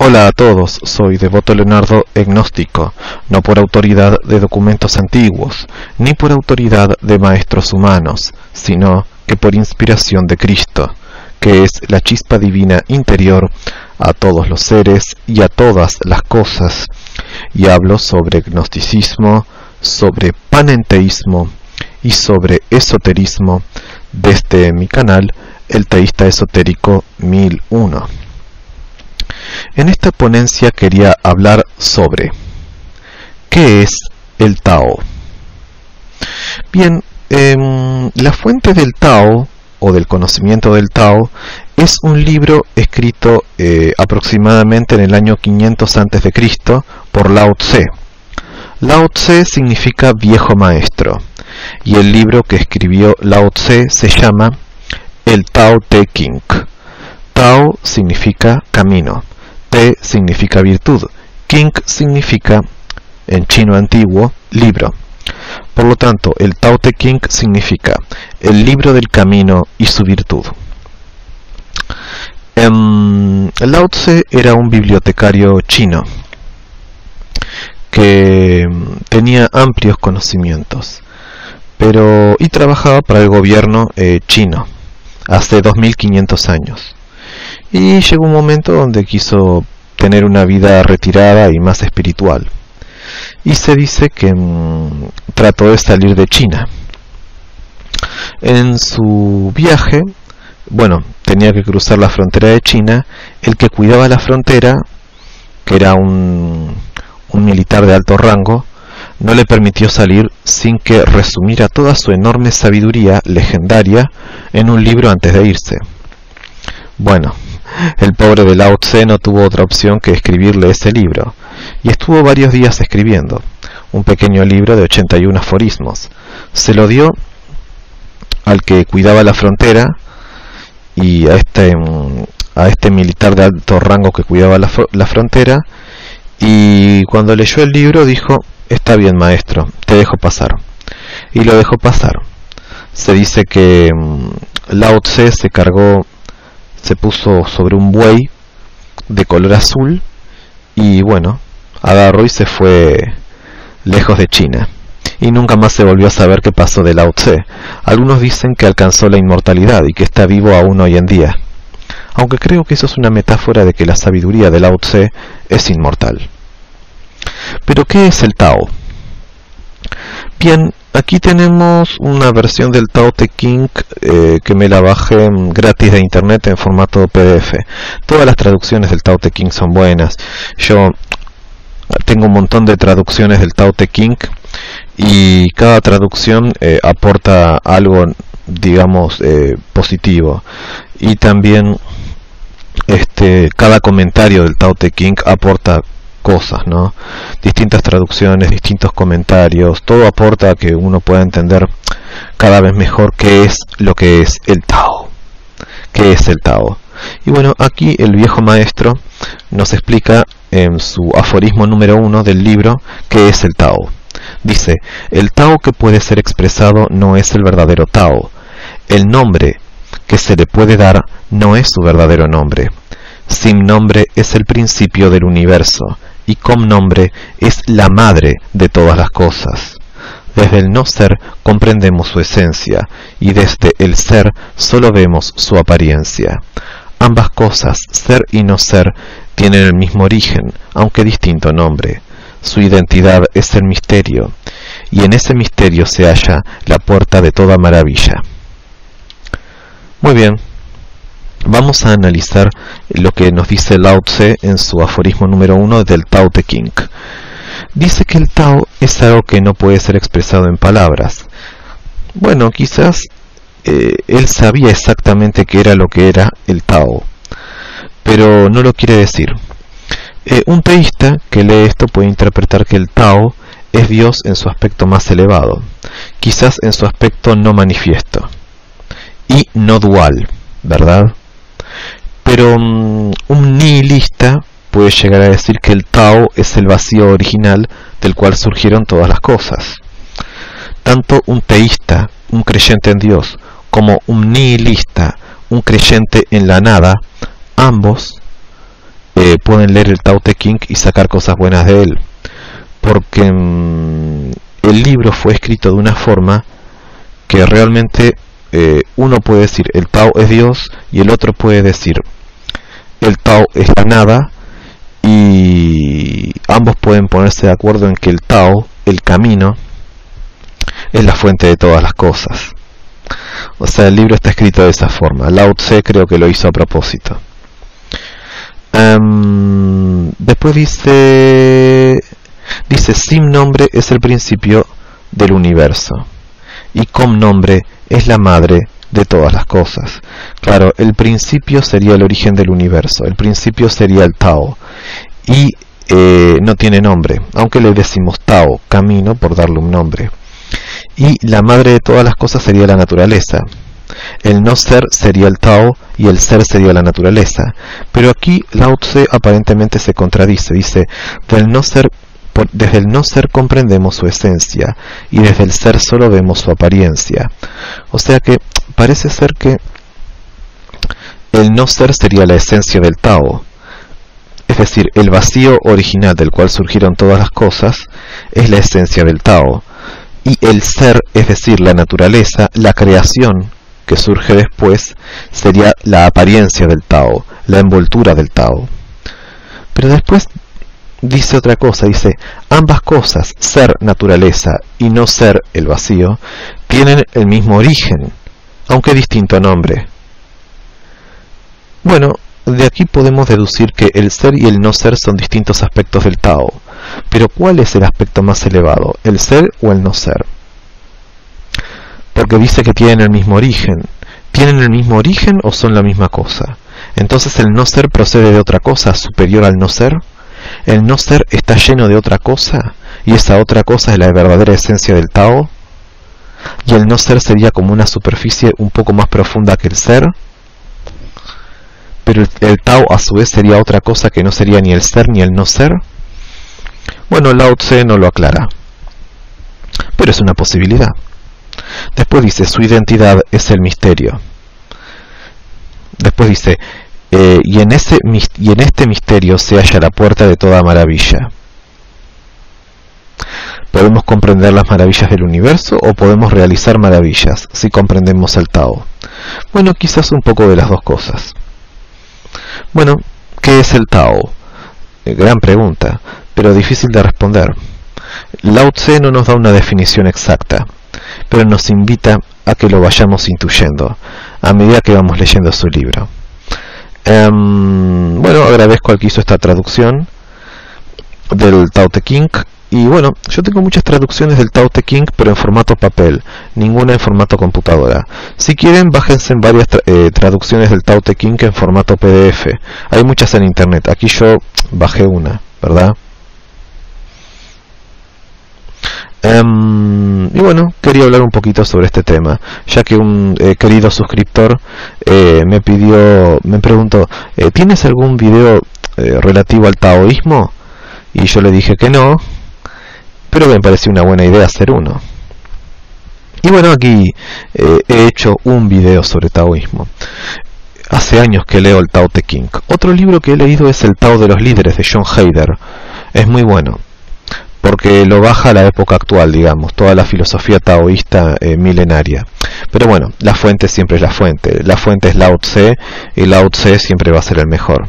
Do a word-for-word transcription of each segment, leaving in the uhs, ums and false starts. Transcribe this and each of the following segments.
Hola a todos, soy Devoto Leonardo, gnóstico, no por autoridad de documentos antiguos, ni por autoridad de maestros humanos, sino que por inspiración de Cristo, que es la chispa divina interior a todos los seres y a todas las cosas, y hablo sobre gnosticismo, sobre panenteísmo y sobre esoterismo desde mi canal El Teísta Esotérico mil uno. En esta ponencia quería hablar sobre ¿qué es el Tao? Bien, eh, la fuente del Tao o del conocimiento del Tao es un libro escrito eh, aproximadamente en el año quinientos antes de Cristo por Lao Tse. Lao Tse significa viejo maestro y el libro que escribió Lao Tse se llama el Tao Te Ching. Tao significa camino, Te significa virtud, Ching significa, en chino antiguo, libro. Por lo tanto, el Tao Te Ching significa el libro del camino y su virtud. Um, Lao Tse era un bibliotecario chino que tenía amplios conocimientos, pero y trabajaba para el gobierno eh, chino hace dos mil quinientos años. Y llegó un momento donde quiso tener una vida retirada y más espiritual. Y se dice que mmm, trató de salir de China. En su viaje, bueno, tenía que cruzar la frontera de China. El que cuidaba la frontera, que era un, un militar de alto rango, no le permitió salir sin que resumiera toda su enorme sabiduría legendaria en un libro antes de irse. Bueno, el pobre de Lao Tse no tuvo otra opción que escribirle ese libro, y estuvo varios días escribiendo, un pequeño libro de ochenta y uno aforismos. Se lo dio al que cuidaba la frontera y a este, a este militar de alto rango que cuidaba la, la frontera, y cuando leyó el libro dijo: está bien, maestro, te dejo pasar. Y lo dejó pasar. Se dice que um, Lao Tse se cargó, se puso sobre un buey de color azul y bueno, agarró y se fue lejos de China. Y nunca más se volvió a saber qué pasó de Lao Tse. Algunos dicen que alcanzó la inmortalidad y que está vivo aún hoy en día. Aunque creo que eso es una metáfora de que la sabiduría de Lao Tse es inmortal. Pero ¿qué es el Tao? Bien, aquí tenemos una versión del Tao Te Ching eh, que me la bajé gratis de internet en formato P D F. Todas las traducciones del Tao Te Ching son buenas. Yo tengo un montón de traducciones del Tao Te Ching y cada traducción eh, aporta algo, digamos, eh, positivo. Y también este, cada comentario del Tao Te Ching aporta cosas, ¿no? Distintas traducciones, distintos comentarios, todo aporta a que uno pueda entender cada vez mejor qué es lo que es el Tao. ¿Qué es el Tao? Y bueno, aquí el viejo maestro nos explica en su aforismo número uno del libro qué es el Tao. Dice: el Tao que puede ser expresado no es el verdadero Tao. El nombre que se le puede dar no es su verdadero nombre. Sin nombre es el principio del universo, y con nombre es la madre de todas las cosas. Desde el no ser comprendemos su esencia, y desde el ser solo vemos su apariencia. Ambas cosas, ser y no ser, tienen el mismo origen, aunque distinto nombre. Su identidad es el misterio, y en ese misterio se halla la puerta de toda maravilla. Muy bien. Vamos a analizar lo que nos dice Lao Tse en su aforismo número uno del Tao Te Ching. Dice que el Tao es algo que no puede ser expresado en palabras. Bueno, quizás eh, él sabía exactamente qué era lo que era el Tao, pero no lo quiere decir. Eh, un teísta que lee esto puede interpretar que el Tao es Dios en su aspecto más elevado, quizás en su aspecto no manifiesto y no dual, ¿verdad? Pero um, un nihilista puede llegar a decir que el Tao es el vacío original del cual surgieron todas las cosas. Tanto un teísta, un creyente en Dios, como un nihilista, un creyente en la nada, ambos eh, pueden leer el Tao Te Ching y sacar cosas buenas de él, porque mmm, el libro fue escrito de una forma que realmente eh, uno puede decir el Tao es Dios y el otro puede decir el Tao es la nada, y ambos pueden ponerse de acuerdo en que el Tao, el camino, es la fuente de todas las cosas. O sea, el libro está escrito de esa forma. Lao Tse creo que lo hizo a propósito. Um, después dice, dice, sin nombre es el principio del universo, y con nombre es la madre de todas las cosas. Claro, el principio sería el origen del universo, el principio sería el Tao, y eh, no tiene nombre, aunque le decimos Tao, camino, por darle un nombre. Y la madre de todas las cosas sería la naturaleza. El no ser sería el Tao y el ser sería la naturaleza. Pero aquí Lao Tse aparentemente se contradice. Dice, del no ser, por, desde el no ser comprendemos su esencia, y desde el ser solo vemos su apariencia. O sea que parece ser que el no ser sería la esencia del Tao. Es decir, el vacío original del cual surgieron todas las cosas es la esencia del Tao. Y el ser, es decir, la naturaleza, la creación que surge después, sería la apariencia del Tao, la envoltura del Tao. Pero después dice otra cosa, dice, ambas cosas, ser, naturaleza, y no ser, el vacío, tienen el mismo origen, aunque distinto nombre. Bueno, de aquí podemos deducir que el ser y el no ser son distintos aspectos del Tao. Pero ¿cuál es el aspecto más elevado? ¿El ser o el no ser? Porque dice que tienen el mismo origen. ¿Tienen el mismo origen o son la misma cosa? Entonces el no ser procede de otra cosa superior al no ser. ¿El no ser está lleno de otra cosa? ¿Y esa otra cosa es la verdadera esencia del Tao? ¿Y el no ser sería como una superficie un poco más profunda que el ser? Pero el, el Tao a su vez sería otra cosa que no sería ni el ser ni el no ser. Bueno, Lao Tse no lo aclara, pero es una posibilidad. Después dice, su identidad es el misterio. Después dice, eh, y, en ese, y en este misterio se halla la puerta de toda maravilla. Podemos comprender las maravillas del universo o podemos realizar maravillas si comprendemos el Tao. Bueno, quizás un poco de las dos cosas. Bueno, ¿qué es el Tao? Eh, gran pregunta, pero difícil de responder. Lao Tse no nos da una definición exacta, pero nos invita a que lo vayamos intuyendo a medida que vamos leyendo su libro. Um, bueno, agradezco al que hizo esta traducción del Tao Te Ching. Y bueno, yo tengo muchas traducciones del Tao Te Ching, pero en formato papel, ninguna en formato computadora. Si quieren, bájense en varias tra eh, traducciones del Tao Te Ching en formato P D F. Hay muchas en internet. Aquí yo bajé una, ¿verdad? Um, y bueno, quería hablar un poquito sobre este tema, ya que un eh, querido suscriptor eh, me pidió, me preguntó, eh, ¿tienes algún video eh, relativo al taoísmo? Y yo le dije que no, pero me pareció una buena idea hacer uno. Y bueno, aquí eh, he hecho un video sobre taoísmo. Hace años que leo el Tao Te Ching. Otro libro que he leído es el Tao de los Líderes de John Heider. Es muy bueno, porque lo baja a la época actual, digamos, toda la filosofía taoísta eh, milenaria. Pero bueno, la fuente siempre es la fuente. La fuente es Lao Tse, y Lao Tse siempre va a ser el mejor.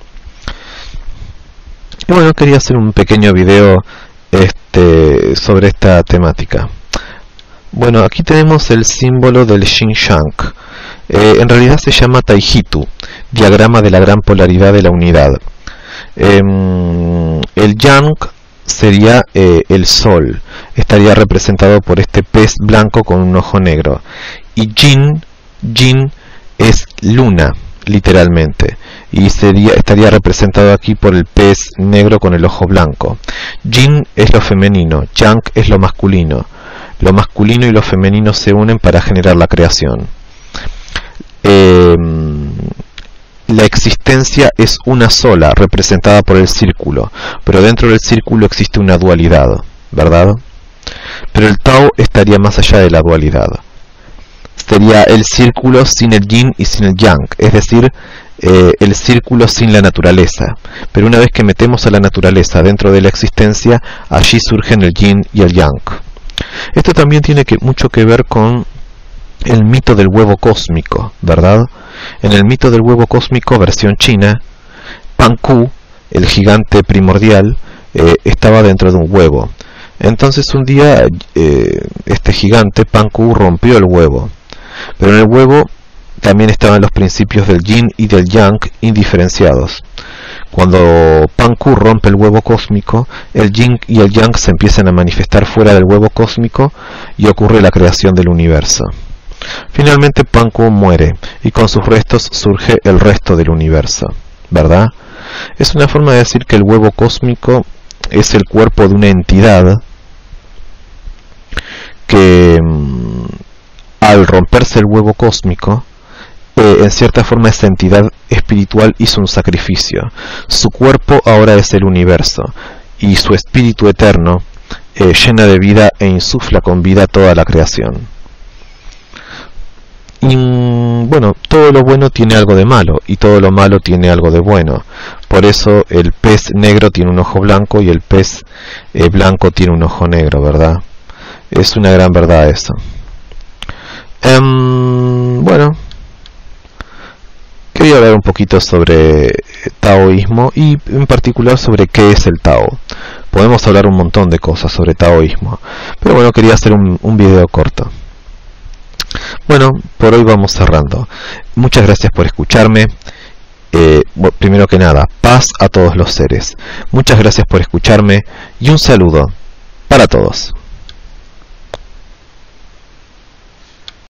Y bueno, quería hacer un pequeño video este, sobre esta temática. Bueno, aquí tenemos el símbolo del Xinjiang. Eh, en realidad se llama Taijitu, diagrama de la gran polaridad de la unidad. Eh, el Yang sería eh, el sol, estaría representado por este pez blanco con un ojo negro. Y Jin, Jin es luna, literalmente, y sería, estaría representado aquí por el pez negro con el ojo blanco. Yin es lo femenino, Yang es lo masculino. Lo masculino y lo femenino se unen para generar la creación. Eh, la existencia es una sola, representada por el círculo, pero dentro del círculo existe una dualidad, ¿verdad? Pero el Tao estaría más allá de la dualidad. Sería el círculo sin el yin y sin el yang, es decir, eh, el círculo sin la naturaleza, pero una vez que metemos a la naturaleza dentro de la existencia, allí surgen el yin y el yang. Esto también tiene que, mucho que ver con el mito del huevo cósmico, ¿verdad? En el mito del huevo cósmico, versión china, Pan Ku, el gigante primordial, eh, estaba dentro de un huevo. Entonces un día eh, este gigante, Pan Ku, rompió el huevo. Pero en el huevo también estaban los principios del yin y del yang indiferenciados. Cuando Pan Ku rompe el huevo cósmico, el yin y el yang se empiezan a manifestar fuera del huevo cósmico y ocurre la creación del universo. Finalmente Pan Ku muere y con sus restos surge el resto del universo, ¿verdad? Es una forma de decir que el huevo cósmico es el cuerpo de una entidad que mmm, al romperse el huevo cósmico, eh, en cierta forma esa entidad espiritual hizo un sacrificio. Su cuerpo ahora es el universo y su espíritu eterno eh, llena de vida e insufla con vida toda la creación. Y bueno, todo lo bueno tiene algo de malo y todo lo malo tiene algo de bueno. Por eso el pez negro tiene un ojo blanco y el pez eh, blanco tiene un ojo negro, ¿verdad? Es una gran verdad eso. Um, bueno, quería hablar un poquito sobre taoísmo y en particular sobre qué es el Tao. Podemos hablar un montón de cosas sobre taoísmo, pero bueno, quería hacer un, un video corto. Bueno, por hoy vamos cerrando. Muchas gracias por escucharme. Eh, bueno, primero que nada, paz a todos los seres. Muchas gracias por escucharme y un saludo para todos.